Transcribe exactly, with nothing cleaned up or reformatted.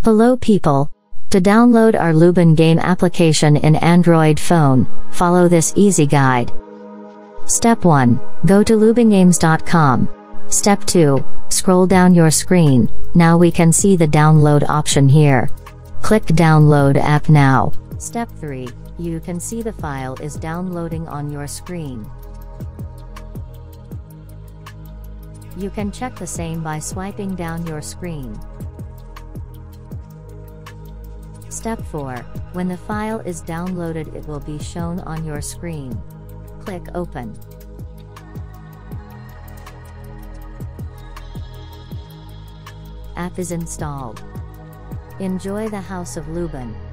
Hello people. To download our Lubin game application in Android phone, follow this easy guide. Step one. Go to lubin games dot com. Step two. Scroll down your screen. Now we can see the download option here. Click download app now. Step three. You can see the file is downloading on your screen. You can check the same by swiping down your screen. Step four. When the file is downloaded, it will be shown on your screen. Click Open. App is installed. Enjoy the House of Lubin.